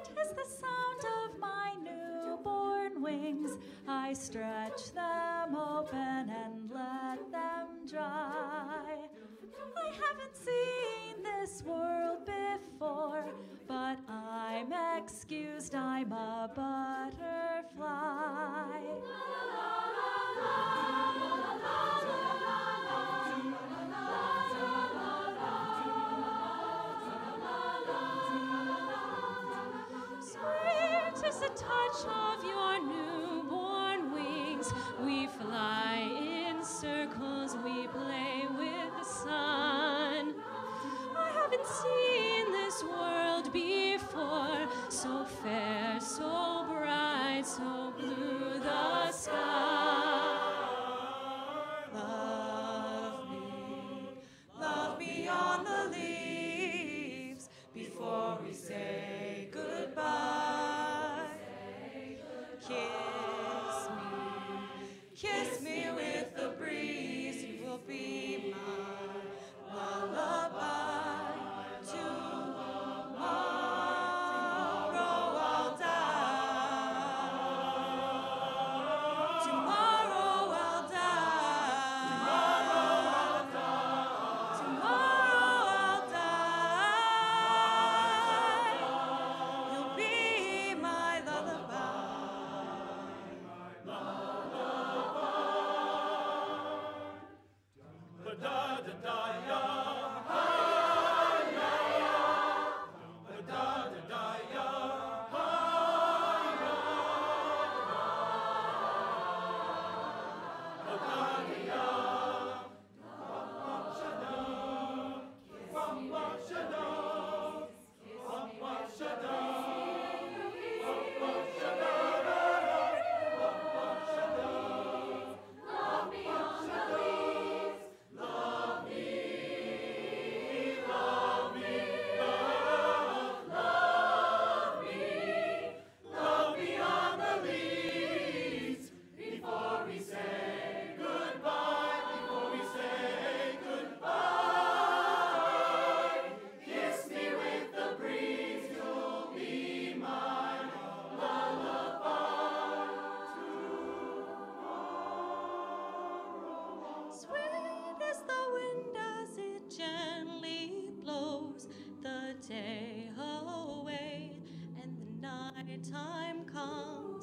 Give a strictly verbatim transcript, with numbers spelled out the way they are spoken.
Sweet is the sound of my newborn wings. I stretch them open and let them dry. I haven't seen this world before, but I'm excused, I'm a butterfly. Sweet is the touch of your newborn wings. We fly in circles, we play with the sun. I haven't seen this world before, so fair, so bright, so blue the sky. Love me, love me on the leaves before we say goodbye. Kiss me, kiss me with the breeze, you will be my lullaby. Tomorrow I'll die. Tomorrow I'll die. Tomorrow I'll die. You'll be my lullaby. Ba-da-da-da-ya. Sweet is the wind as it gently blows the day away and the night time comes.